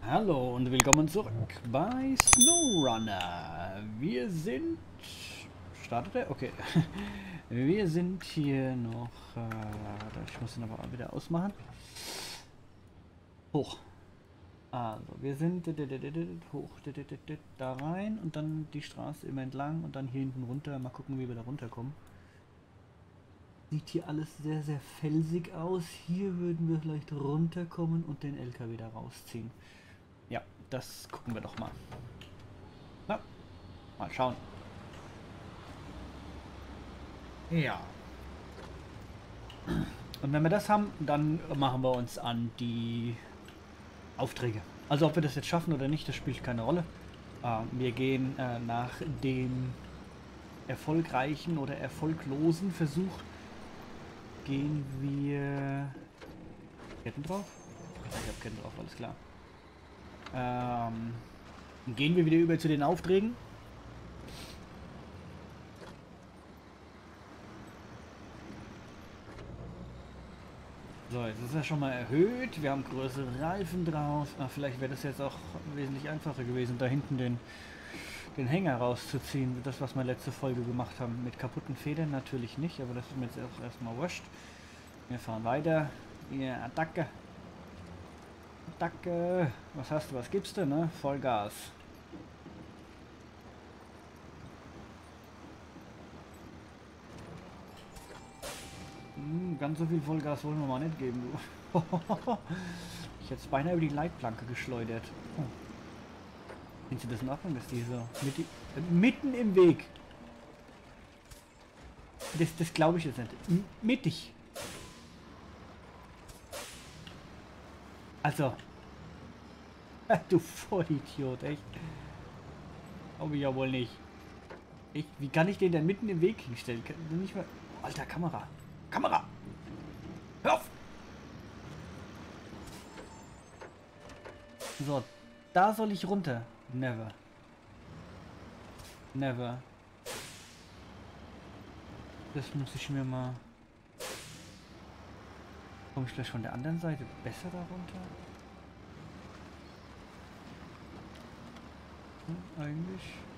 Hallo und willkommen zurück bei SnowRunner. Wir sind... Startet er? Okay. Wir sind hier noch... ich muss ihn aber wieder ausmachen. Hoch. Also, wir sind hoch da rein und dann die Straße immer entlang und dann hier hinten runter. Mal gucken, wie wir da runterkommen. Sieht hier alles sehr, sehr felsig aus. Hier würden wir vielleicht runterkommen und den LKW da rausziehen. Ja, das gucken wir doch mal. Na, mal schauen. Ja. Und wenn wir das haben, dann machen wir uns an die Aufträge. Also ob wir das jetzt schaffen oder nicht, das spielt keine Rolle. Wir gehen nach dem erfolgreichen oder erfolglosen Versuch, gehen wir... Ketten drauf? Ich habe Ketten drauf, alles klar. Gehen wir wieder über zu den Aufträgen. So, jetzt ist er schon mal erhöht. Wir haben größere Reifen drauf. Vielleicht wäre das jetzt auch wesentlich einfacher gewesen, da hinten den Hänger rauszuziehen. Das, was wir letzte Folge gemacht haben. Mit kaputten Federn natürlich nicht, aber das ist mir jetzt auch erstmal wurscht. Wir fahren weiter. Ja, Attacke. Attacke. Was hast du? Was gibst du, ne? Vollgas. Ganz so viel Vollgas wollen wir mal nicht geben, du. Ich hätte es beinahe über die Leitplanke geschleudert. Oh. Findest du das in Ordnung, dass die so mitten im Weg? Das glaube ich jetzt nicht. Mittig. Also. Du Vollidiot, echt. Glaube ich ja wohl nicht. Wie kann ich den denn mitten im Weg hinstellen? Kann du nicht mal... Alter, Kamera. Kamera! Hör auf! So, da soll ich runter. Never. Never. Das muss ich mir mal... Komme ich gleich von der anderen Seite besser da runter? Eigentlich.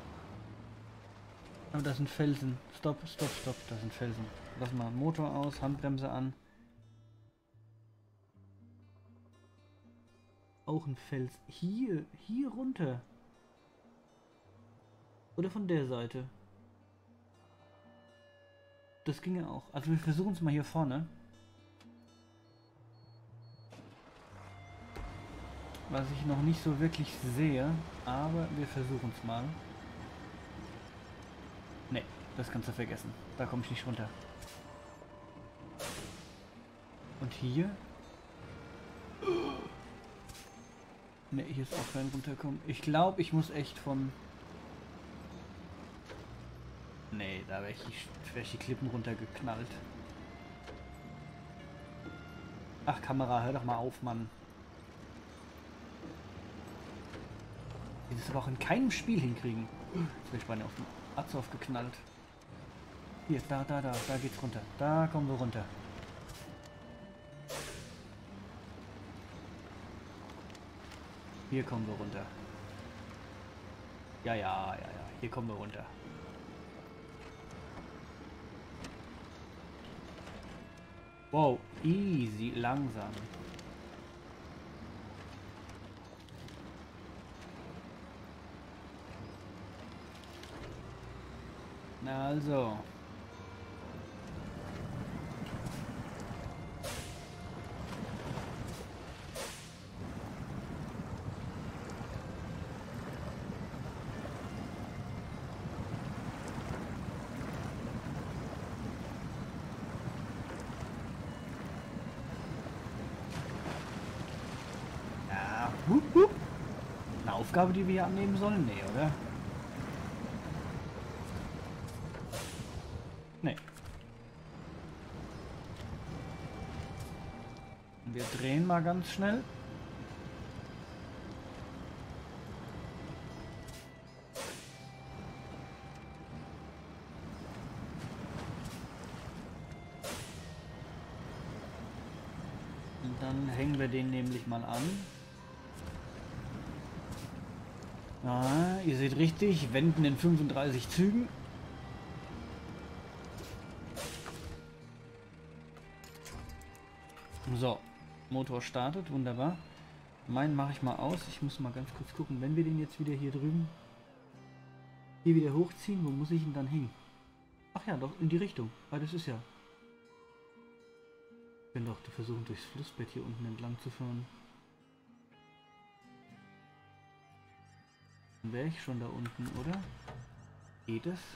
Aber das sind Felsen. Stopp, stopp, stopp. Das sind Felsen. Lass mal Motor aus, Handbremse an. Auch ein Fels. Hier runter. Oder von der Seite. Das ginge auch. Also wir versuchen es mal hier vorne. Was ich noch nicht so wirklich sehe. Aber wir versuchen es mal. Ne, das kannst du vergessen. Da komme ich nicht runter. Und hier? Ne, hier ist auch kein runterkommen. Ich glaube, ich muss echt von... Ne, da wäre ich die Klippen runtergeknallt. Ach, Kamera, hör doch mal auf, Mann. Die das aber auch in keinem Spiel hinkriegen. Jetzt bin ich beinahe auf den Azov geknallt. Hier, da geht's runter. Da kommen wir runter. Hier kommen wir runter. Ja, hier kommen wir runter. Wow, easy, langsam. Na also. Ja, eine Aufgabe, die wir hier annehmen sollen? Nee, oder? Nee. Wir drehen mal ganz schnell. Und dann hängen wir den nämlich mal an. Ja, ihr seht richtig, wenden in 35 Zügen. So, Motor startet, wunderbar. Meinen mache ich mal aus. Ich muss mal ganz kurz gucken, wenn wir den jetzt wieder hier drüben hier wieder hochziehen, wo muss ich ihn dann hängen? Ach ja, doch, in die Richtung. Ah, das ist ja. Ich bin doch versuchen, durchs Flussbett hier unten entlang zu fahren. Dann wäre ich schon da unten, oder? Geht es?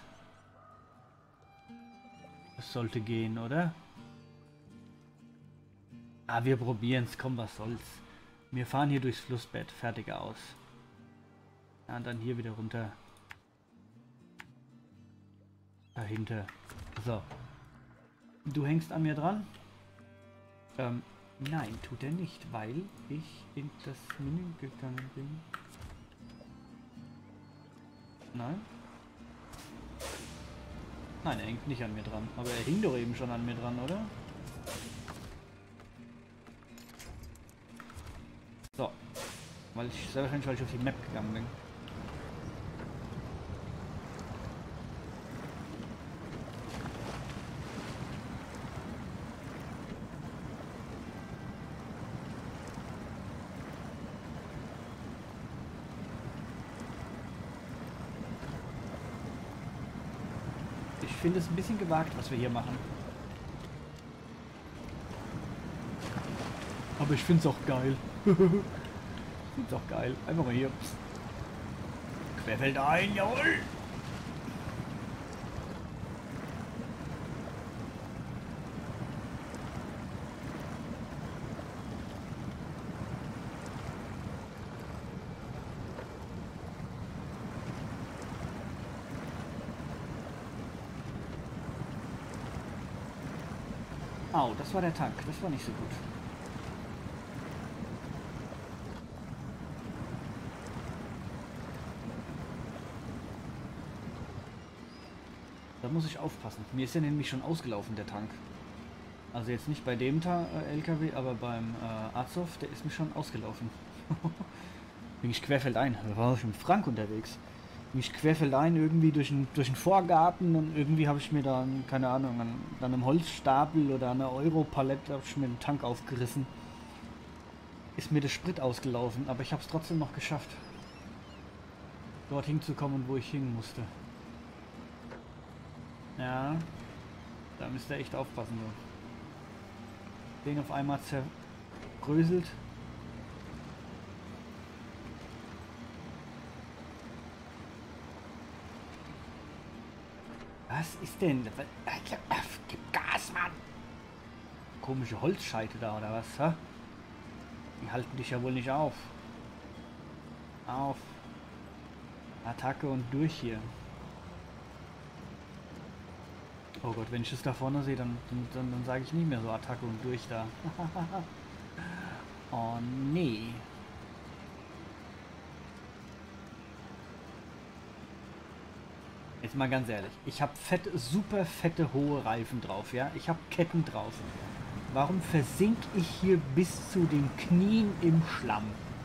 Das sollte gehen, oder? Ah, wir probieren es. Komm, was soll's. Wir fahren hier durchs Flussbett. Fertig aus. Ja, und dann hier wieder runter. Dahinter. So. Du hängst an mir dran? Nein, tut er nicht, weil ich in das Menü gegangen bin. Nein? Nein, er hängt nicht an mir dran. Aber er hing doch eben schon an mir dran, oder? So. Weil ich sehr wahrscheinlich, weil ich auf die Map gegangen bin. Ich finde es ein bisschen gewagt, was wir hier machen. Aber ich finde es auch geil. Ich finde es auch geil. Einfach mal hier. Querfeld ein, jawohl! Au, das war der Tank. Das war nicht so gut. Da muss ich aufpassen. Mir ist ja nämlich schon ausgelaufen, der Tank. Also jetzt nicht bei dem LKW, aber beim Azov, der ist mir schon ausgelaufen. Bin ich querfeldein. Da war ich mit Frank unterwegs. Bin ich querfeldein irgendwie durch den Vorgarten und irgendwie habe ich mir dann, keine Ahnung, an einem Holzstapel oder an einer Europalette habe ich mir den Tank aufgerissen. Ist mir der Sprit ausgelaufen, aber ich habe es trotzdem noch geschafft, dort hinzukommen, wo ich hin musste. Ja, da müsst ihr echt aufpassen. So. Den auf einmal zerbröselt. Was ist denn? Gib Gas, Mann! Komische Holzscheite da, oder was? Hä? Die halten dich ja wohl nicht auf. Auf. Attacke und durch hier. Oh Gott, wenn ich das da vorne sehe, dann sage ich nicht mehr so Attacke und durch da. Oh nee. Jetzt mal ganz ehrlich, ich habe super fette, hohe Reifen drauf, ja? Ich habe Ketten drauf. Warum versink ich hier bis zu den Knien im Schlamm?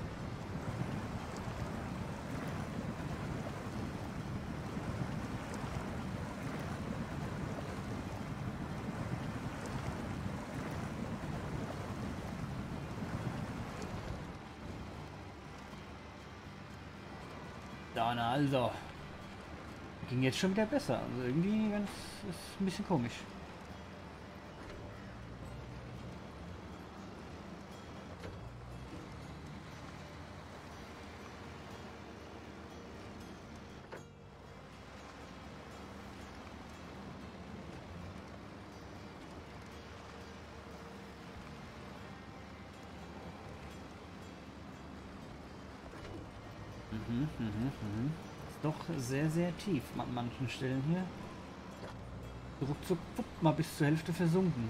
Dann also. Ging jetzt schon wieder besser. Also irgendwie ganz, ist ein bisschen komisch. Ist doch sehr, sehr tief an manchen Stellen hier. Ruckzuck, mal bis zur Hälfte versunken.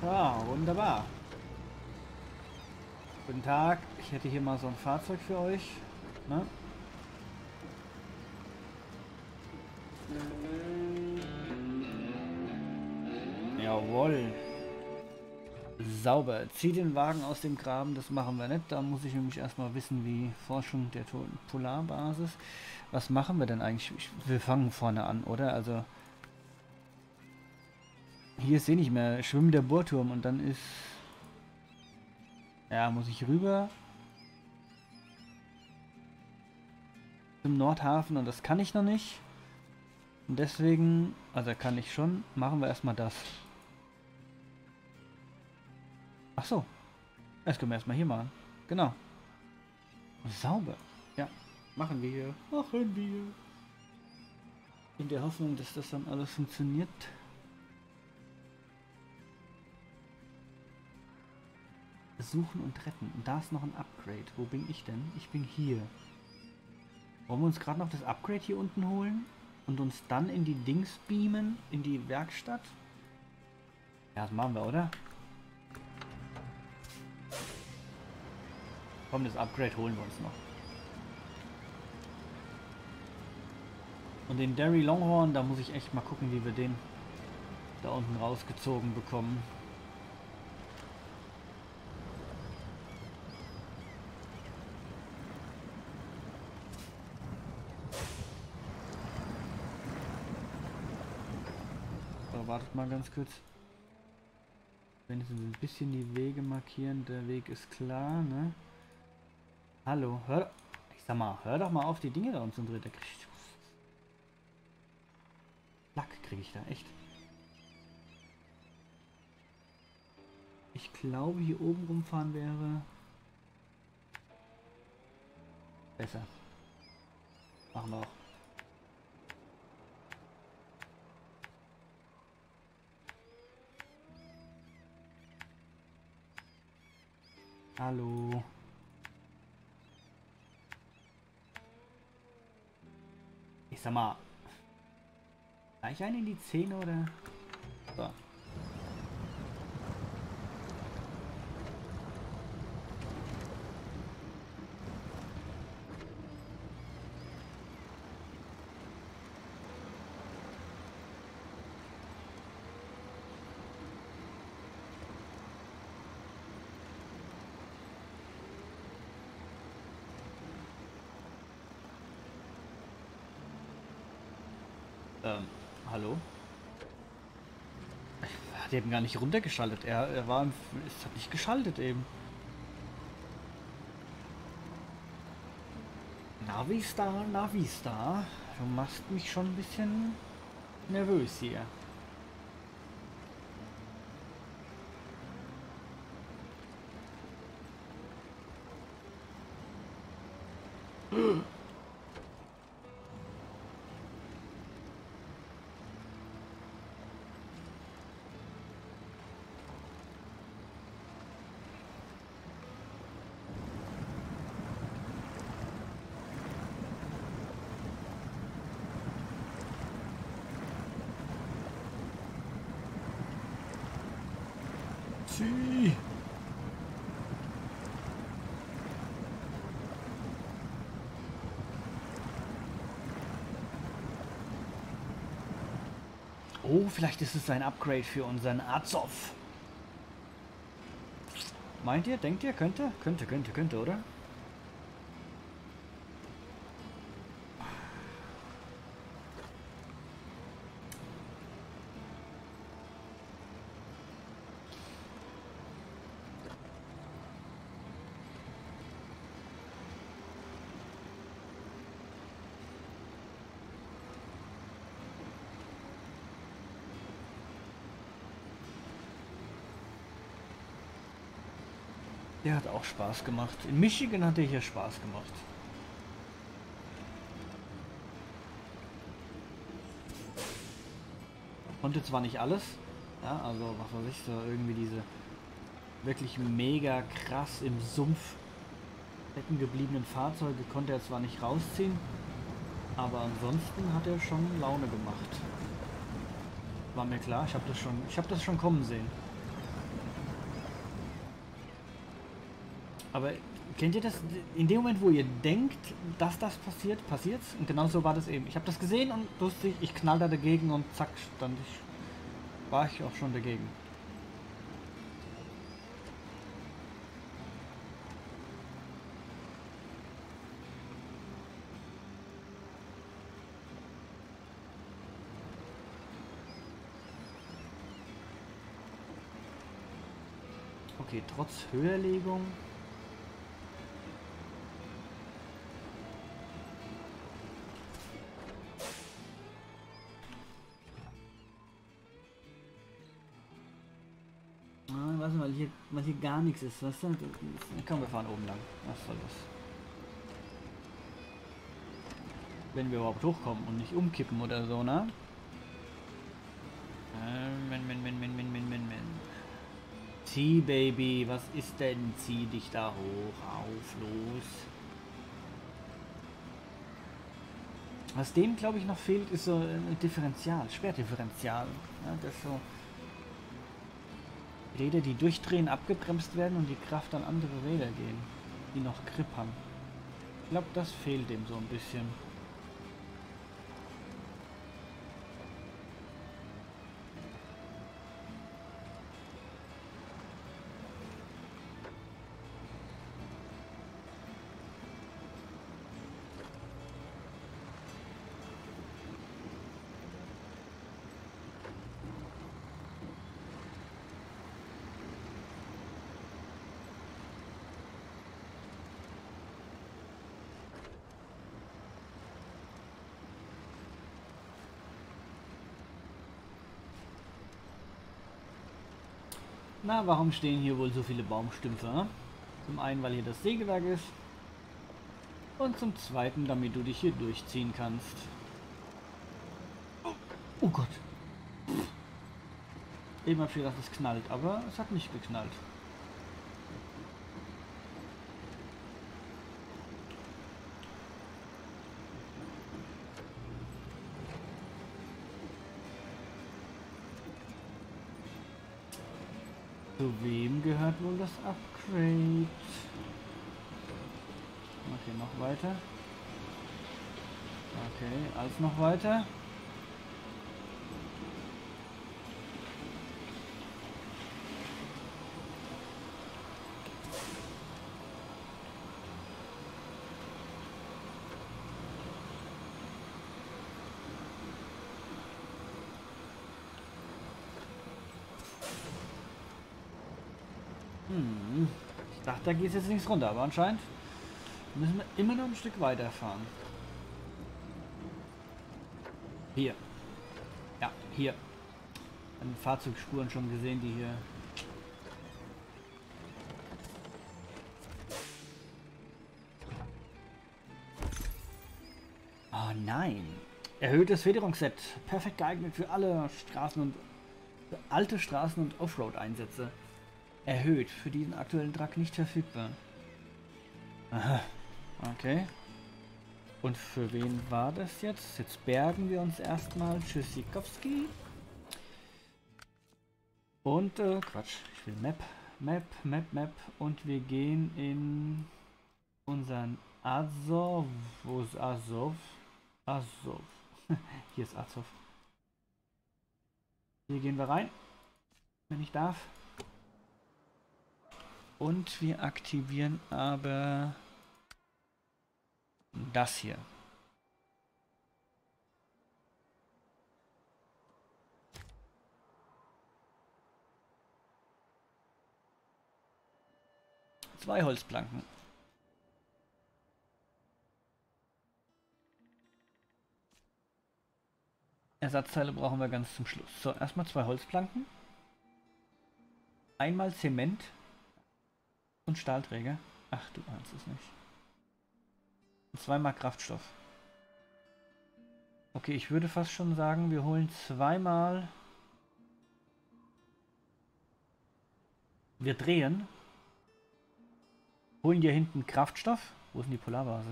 Ja, wunderbar. Guten Tag, ich hätte hier mal so ein Fahrzeug für euch. Ne? Jawohl. Sauber. Zieh den Wagen aus dem Graben, das machen wir nicht. Da muss ich nämlich erstmal wissen, wie Forschung der Polarbasis. Was machen wir denn eigentlich? Wir fangen vorne an, oder? Also hier ist eh nicht mehr. Schwimmen der Bohrturm und dann ist... Ja, muss ich rüber zum Nordhafen und das kann ich noch nicht. Und deswegen, also kann ich schon, machen wir erstmal das. Ach so, das können wir erstmal hier machen. Genau. Sauber. Ja, machen wir hier. Machen wir. In der Hoffnung, dass das dann alles funktioniert. Suchen und retten. Und da ist noch ein Upgrade. Wo bin ich denn? Ich bin hier. Wollen wir uns gerade noch das Upgrade hier unten holen? Und uns dann in die Dings beamen? In die Werkstatt? Ja, das machen wir, oder? Komm, das Upgrade holen wir uns noch. Und den Derry Longhorn, da muss ich echt mal gucken, wie wir den da unten rausgezogen bekommen. So, wartet mal ganz kurz. Wenigstens ein bisschen die Wege markieren. Der Weg ist klar, ne? Hallo, hör... Ich sag mal, hör doch mal auf, die Dinge da unten zu drehen. Da krieg ich... Lack kriege ich da, echt. Ich glaube, hier oben rumfahren wäre... besser. Machen wir auch. Hallo. Ich sag mal, gleich einen in die Zähne oder? So. Hallo? Er hat eben gar nicht runtergeschaltet. Er war im, es hat nicht geschaltet eben. Navistar, Navistar. Du machst mich schon ein bisschen nervös hier. Sie. Oh, vielleicht ist es ein Upgrade für unseren Azov. Meint ihr? Denkt ihr? Könnte, oder? Der hat auch Spaß gemacht. In Michigan hat der hier Spaß gemacht. Konnte zwar nicht alles, ja, also was weiß ich, so irgendwie diese wirklich mega krass im Sumpf stecken gebliebenen Fahrzeuge konnte er zwar nicht rausziehen, aber ansonsten hat er schon Laune gemacht. War mir klar, ich habe das schon kommen sehen. Aber kennt ihr das? In dem Moment, wo ihr denkt, dass das passiert, passiert's. Und genau so war das eben. Ich habe das gesehen und lustig, ich knall da dagegen und zack, war ich auch schon dagegen. Okay, trotz Höherlegung. Warte mal, weil hier gar nichts ist. Was denn? Komm, wir fahren oben lang. Was soll das? Wenn wir überhaupt hochkommen und nicht umkippen oder so, ne? Zieh, Baby, was ist denn? Zieh dich da hoch, auf, los. Was dem, glaube ich, noch fehlt, ist so ein Differential, Schwerdifferential. Ja, das so Räder, die durchdrehen, abgebremst werden und die Kraft an andere Räder gehen, die noch Grip haben. Ich glaube, das fehlt dem so ein bisschen. Na, warum stehen hier wohl so viele Baumstümpfe? Ne? Zum einen, weil hier das Sägewerk ist. Und zum zweiten, damit du dich hier durchziehen kannst. Oh Gott. Eben hab ich gedacht, es knallt, aber es hat nicht geknallt. Zu wem gehört wohl das Upgrade? Okay, noch weiter. Okay, alles noch weiter. Ich dachte, da geht jetzt nichts runter, aber anscheinend müssen wir immer noch ein Stück weiterfahren. Hier. Ja, hier. An Fahrzeugspuren schon gesehen, die hier. Oh nein. Erhöhtes Federungsset. Perfekt geeignet für alle Straßen und für alte Straßen und Offroad-Einsätze. Erhöht. Für diesen aktuellen Truck nicht verfügbar. Aha. Okay. Und für wen war das jetzt? Jetzt bergen wir uns erstmal. Tschüssikowski. Und, Quatsch. Ich will Map. Und wir gehen in unseren Azov. Wo ist Azov? Azov. Hier ist Azov. Hier gehen wir rein. Wenn ich darf. Und wir aktivieren aber das hier. Zwei Holzplanken. Ersatzteile brauchen wir ganz zum Schluss. So, erstmal zwei Holzplanken. Einmal Zement und Stahlträger. Ach, du ahnst es nicht. Und zweimal Kraftstoff. Okay, ich würde fast schon sagen, wir holen zweimal. Wir drehen. Holen hier hinten Kraftstoff. Wo ist denn die Polarbasis?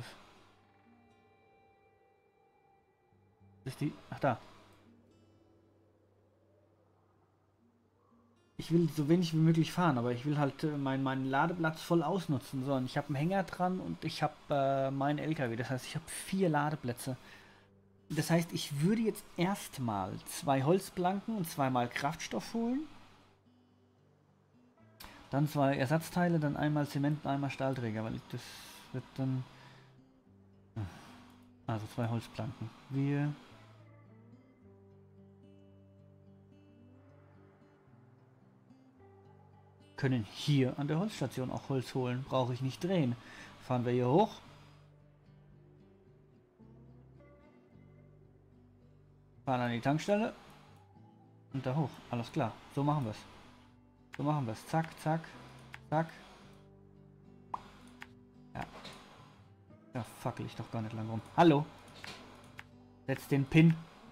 Ist die. Ach da. ich will so wenig wie möglich fahren, aber ich will halt meinen Ladeplatz voll ausnutzen. So, und ich habe einen Hänger dran und ich habe meinen LKW. Das heißt, ich habe 4 Ladeplätze. Das heißt, ich würde jetzt erstmal 2 Holzplanken und 2-mal Kraftstoff holen. Dann 2 Ersatzteile, dann einmal Zement und einmal Stahlträger, weil das wird dann... Also 2 Holzplanken. Wir... können hier an der Holzstation auch Holz holen. Brauche ich nicht drehen. Fahren wir hier hoch. Fahren an die Tankstelle. Und da hoch. Alles klar. So machen wir es. So machen wir es. Zack, zack, zack. Ja. Da fackel ich doch gar nicht lang rum. Hallo. Setz den Pin.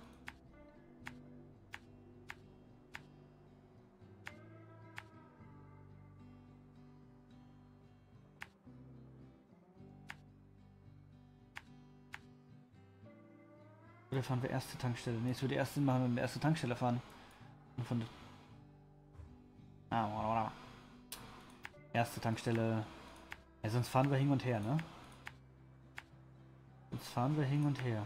Oder fahren wir erste Tankstelle? Ne, es würde erst Sinn machen, wenn wir erste Tankstelle fahren. Und von der... Erste Tankstelle. Ja, sonst fahren wir hin und her, ne? Sonst fahren wir hin und her.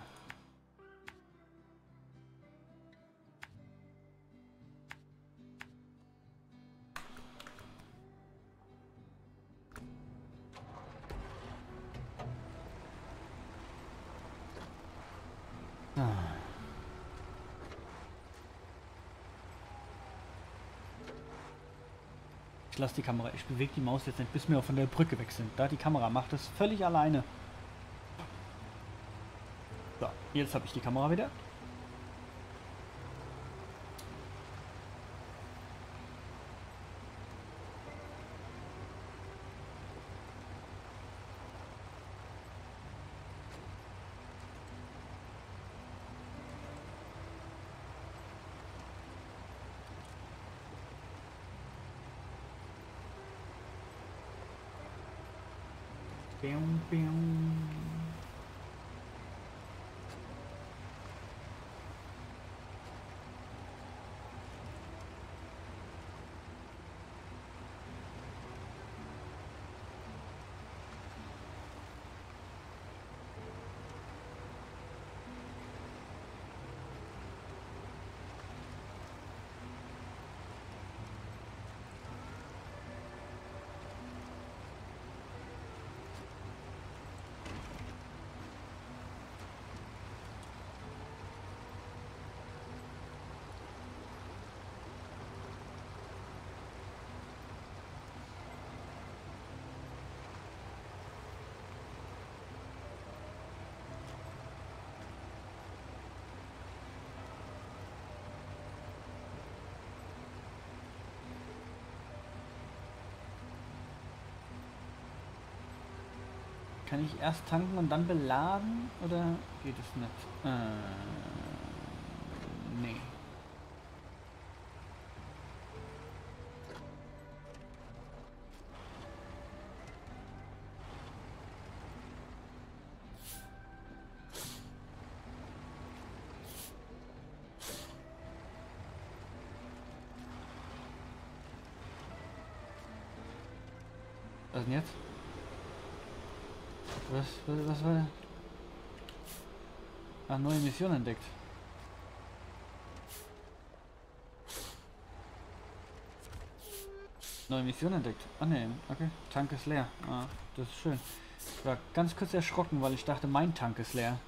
Ich lasse die Kamera, ich bewege die Maus jetzt nicht, bis wir auch von der Brücke weg sind. Da die Kamera macht das völlig alleine. So, jetzt habe ich die Kamera wieder. Bing, bing. Kann ich erst tanken und dann beladen? Oder geht es nicht? Nee. Was denn jetzt? Was war? Ah, neue Mission entdeckt. Neue Mission entdeckt. Ah ne, okay. Tank ist leer. Ah, das ist schön. Ich war ganz kurz erschrocken, weil ich dachte, mein Tank ist leer.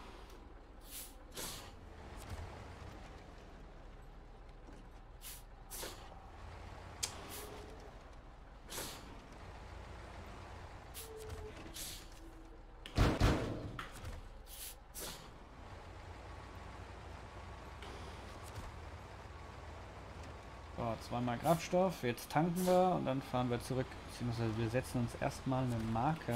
So, 2-mal Kraftstoff, jetzt tanken wir und dann fahren wir zurück, beziehungsweise wir setzen uns erstmal eine Marke.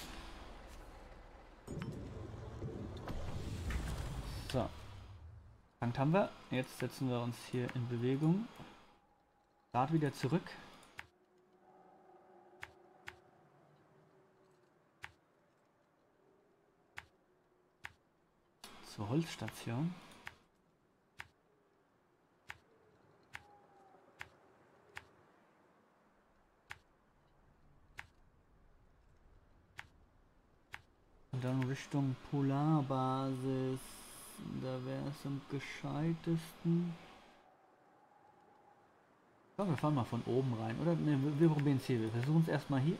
So, tankt haben wir, jetzt setzen wir uns hier in Bewegung, Rad wieder zurück. Zur Holzstation. Richtung Polarbasis. Da wäre es am gescheitesten. Ja, wir fahren mal von oben rein. Oder ne, wir probieren es hier. Wir versuchen es erstmal hier.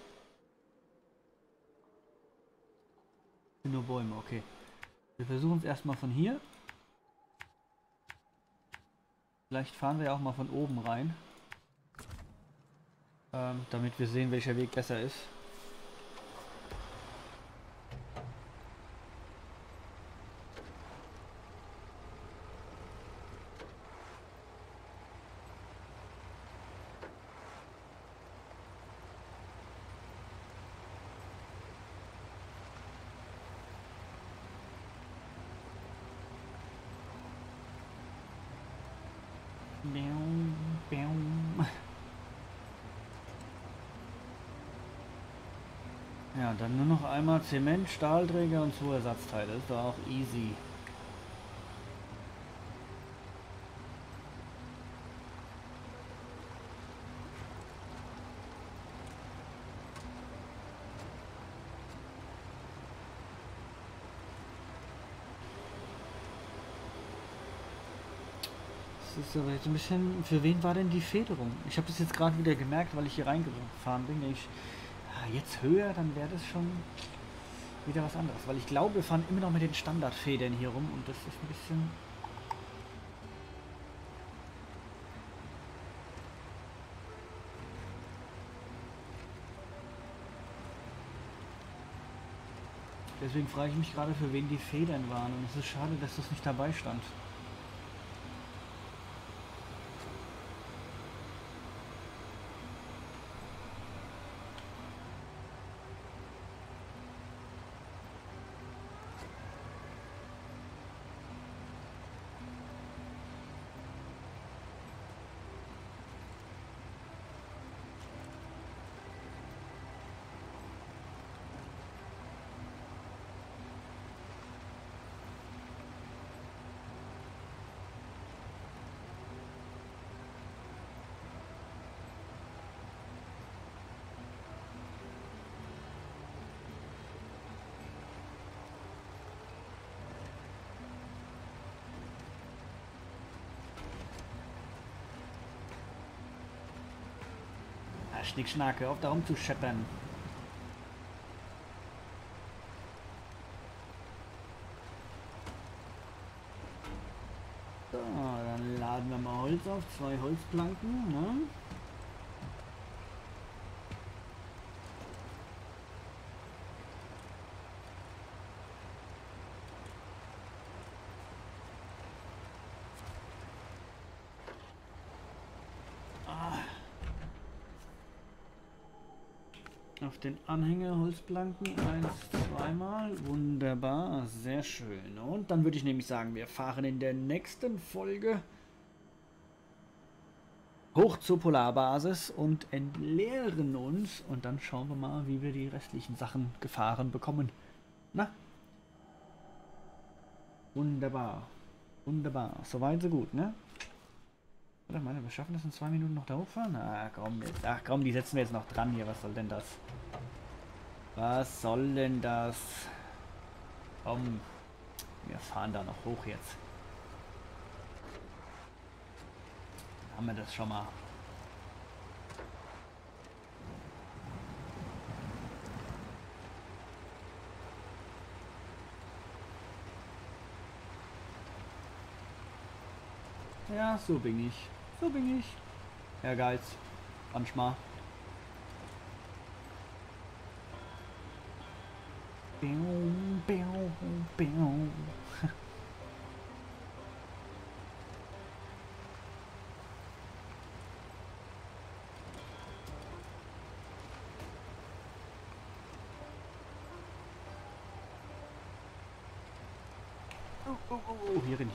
Nur Bäume, okay. Wir versuchen es erstmal von hier. Vielleicht fahren wir ja auch mal von oben rein. Damit wir sehen, welcher Weg besser ist. Ja, dann nur noch einmal Zement, Stahlträger und 2 Ersatzteile. Das ist doch auch easy. Das ist aber jetzt ein bisschen... Für wen war denn die Federung? Ich habe das jetzt gerade wieder gemerkt, weil ich hier reingefahren bin. Jetzt höher, dann wäre das schon wieder was anderes. Weil ich glaube, wir fahren immer noch mit den Standardfedern hier rum und das ist ein bisschen... Deswegen frage ich mich gerade, für wen die Federn waren. Und es ist schade, dass das nicht dabei stand. Schnickschnack, hör auf da rumzuscheppern. So, dann laden wir mal Holz auf, 2 Holzplanken, ne? Auf den Anhänger Holzplanken 1, 2 Mal. Wunderbar, sehr schön. Und dann würde ich nämlich sagen, wir fahren in der nächsten Folge hoch zur Polarbasis und entleeren uns. Und dann schauen wir mal, wie wir die restlichen Sachen gefahren bekommen. Na? Wunderbar. Wunderbar. Soweit so gut, ne? Oder meine, wir schaffen das in 2 Minuten noch da hochfahren? Ach komm, die setzen wir jetzt noch dran hier. Was soll denn das? Was soll denn das? Komm, wir fahren da noch hoch jetzt. Haben wir das schon mal. Ja, so bin ich. So bin ich. Ehrgeiz. Manchmal. Oh, hierin.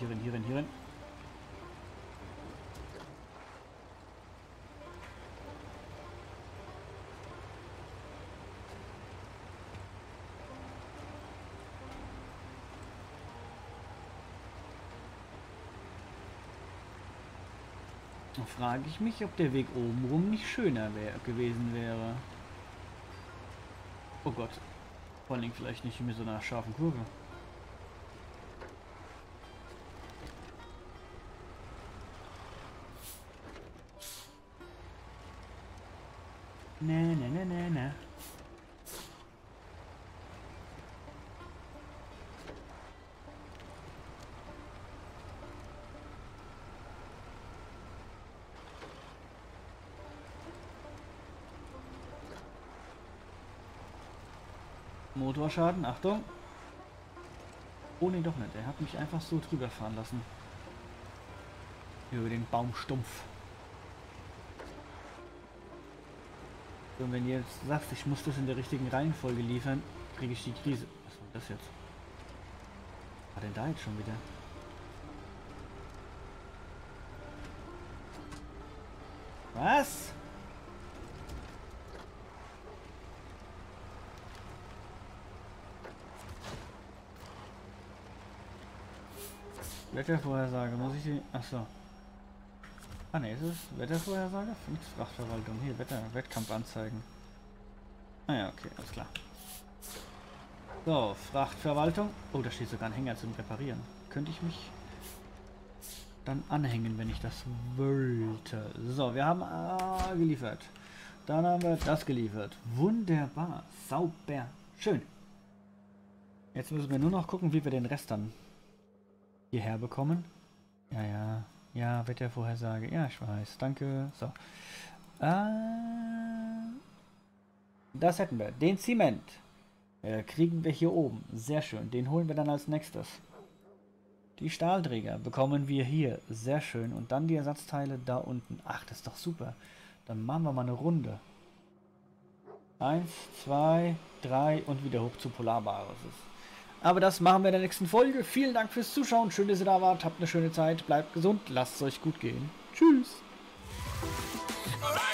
Da frage ich mich, ob der Weg obenrum nicht schöner gewesen wäre. Oh Gott. Vor allem vielleicht nicht mit so einer scharfen Kurve. Ne. Motorschaden, Achtung. Oh ne, doch nicht. Er hat mich einfach so drüber fahren lassen. Über den Baumstumpf. So, und wenn ihr jetzt sagt, ich muss das in der richtigen Reihenfolge liefern, kriege ich die Krise. Was war das jetzt? Was war denn da jetzt schon wieder? Was? Wettervorhersage, muss ich die... Achso. Ah ne, ist es Wettervorhersage? Frachtverwaltung. Hier, Wettkampf anzeigen. Ah ja, okay, alles klar. So, Frachtverwaltung. Oh, da steht sogar ein Hänger zum Reparieren. Könnte ich mich dann anhängen, wenn ich das wollte. So, wir haben geliefert. Dann haben wir das geliefert. Wunderbar. Sauber. Schön. Jetzt müssen wir nur noch gucken, wie wir den Rest dann hierher bekommen. Ja, Wettervorhersage. Ja, ich weiß. Danke. So. Das hätten wir. Den Zement kriegen wir hier oben. Sehr schön. Den holen wir dann als nächstes. Die Stahlträger bekommen wir hier. Sehr schön. Und dann die Ersatzteile da unten. Ach, das ist doch super. Dann machen wir mal eine Runde. 1, 2, 3 und wieder hoch zu Polarbasis. Aber das machen wir in der nächsten Folge. Vielen Dank fürs Zuschauen. Schön, dass ihr da wart. Habt eine schöne Zeit. Bleibt gesund. Lasst es euch gut gehen. Tschüss.